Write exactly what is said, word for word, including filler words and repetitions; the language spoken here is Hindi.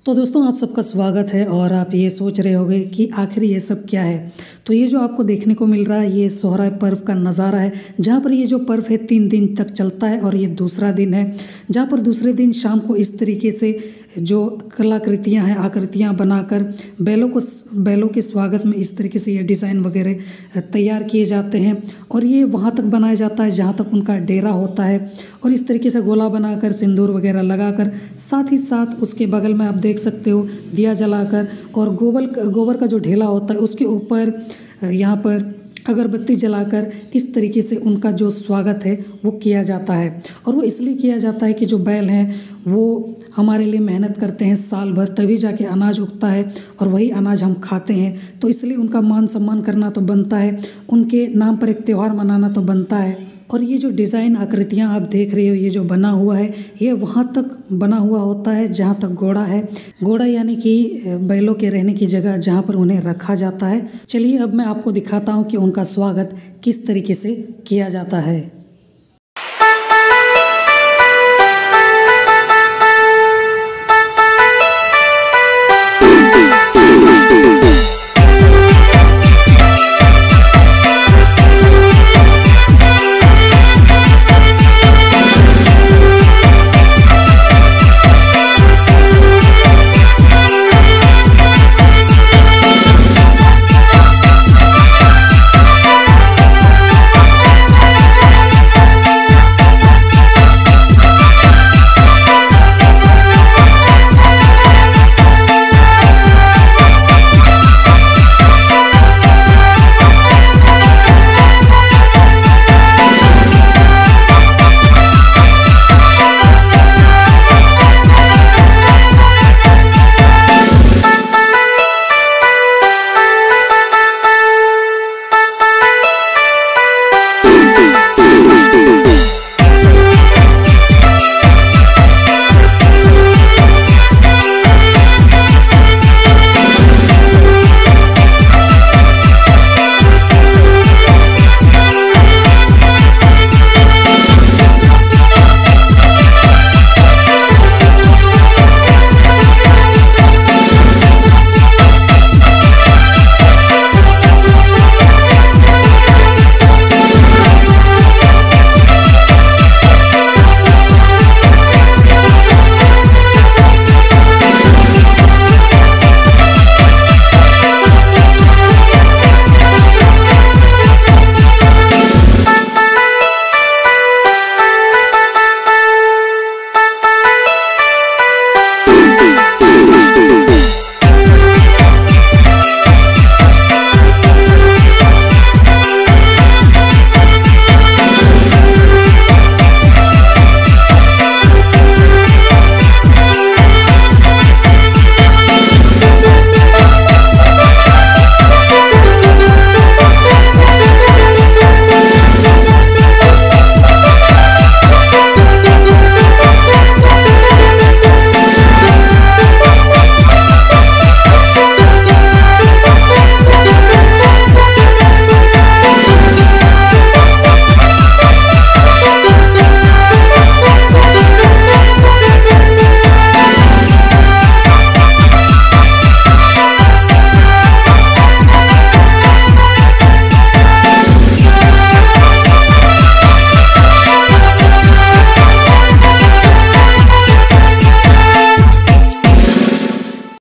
तो दोस्तों आप सबका स्वागत है। और आप ये सोच रहे होंगे कि आखिर ये सब क्या है। तो ये जो आपको देखने को मिल रहा है ये सोहराय पर्व का नज़ारा है, जहाँ पर ये जो पर्व है तीन दिन तक चलता है और ये दूसरा दिन है, जहाँ पर दूसरे दिन शाम को इस तरीके से जो कलाकृतियाँ हैं, आकृतियाँ बनाकर बैलों को बैलों के स्वागत में इस तरीके से ये डिज़ाइन वगैरह तैयार किए जाते हैं और ये वहाँ तक बनाया जाता है जहाँ तक उनका डेरा होता है। और इस तरीके से गोला बनाकर सिंदूर वगैरह लगाकर, साथ ही साथ उसके बगल में आप देख सकते हो दिया जलाकर और गोबर गोबर का जो ढेला होता है उसके ऊपर यहाँ पर अगरबत्ती जलाकर इस तरीके से उनका जो स्वागत है वो किया जाता है। और वो इसलिए किया जाता है कि जो बैल हैं वो हमारे लिए मेहनत करते हैं साल भर, तभी जाके अनाज उगता है और वही अनाज हम खाते हैं। तो इसलिए उनका मान सम्मान करना तो बनता है, उनके नाम पर एक त्यौहार मनाना तो बनता है। और ये जो डिज़ाइन आकृतियाँ आप देख रहे हो, ये जो बना हुआ है ये वहाँ तक बना हुआ होता है जहाँ तक घोड़ा है। घोड़ा यानी कि बैलों के रहने की जगह जहाँ पर उन्हें रखा जाता है। चलिए अब मैं आपको दिखाता हूँ कि उनका स्वागत किस तरीके से किया जाता है।